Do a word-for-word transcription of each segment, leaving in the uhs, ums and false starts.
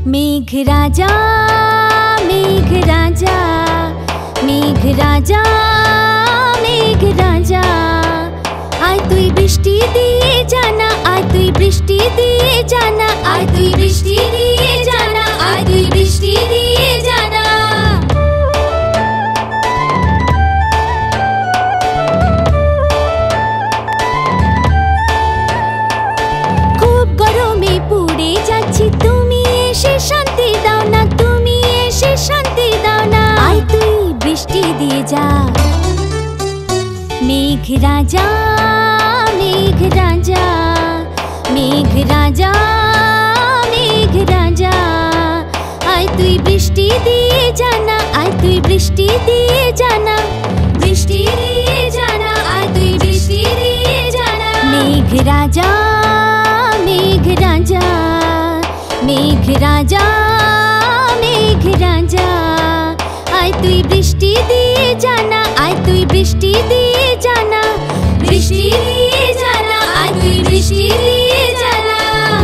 মেঘ রাজা মেঘ রাজা মেঘ রাজা মেঘ রাজা আয় তুই বৃষ্টি দিয়ে জানা আয় তুই বৃষ্টি দিয়ে জানা আয় তুই বৃষ্টি দিয়ে জানা আয় তুই বৃষ্টি দিয়ে জানা খুব গরমে পুড়ে যাচ্ছি তুমি এসে শান্তি দাও না তুমি এসে শান্তি দাও না আয় তুই বৃষ্টি দিয়ে যা মেঘ রাজা মেঘ রাজা মেঘ রাজা মেঘ রাজা আয় তুই বৃষ্টি দিয়ে জানা আয় তুই বৃষ্টি দিয়ে জানা বৃষ্টি দিয়ে জানা আয় তুই বৃষ্টি দিয়ে জানা মেঘ রাজা মেঘ রাজা মেঘ রাজা মেঘ রাজা আয় তুই বৃষ্টি দিয়ে জানা আয় তুই বৃষ্টি দিয়ে জানা বৃষ্টি দিয়ে জানা আয় তুই বৃষ্টি দিয়ে জানা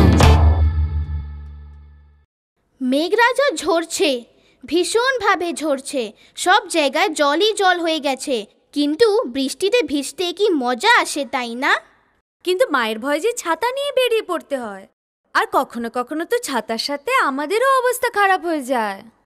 মেঘরাজা ঝরছে, ভীষণভাবে ঝরছে, সব জায়গায় জলই জল হয়ে গেছে। কিন্তু বৃষ্টিতে ভিজতে কি মজা আসে, তাই না? কিন্তু মায়ের ভয়ে যে ছাতা নিয়ে বেরিয়ে পড়তে হয়, আর কখনো কখনো তো ছাতার সাথে আমাদেরও অবস্থা খারাপ হয়ে যায়।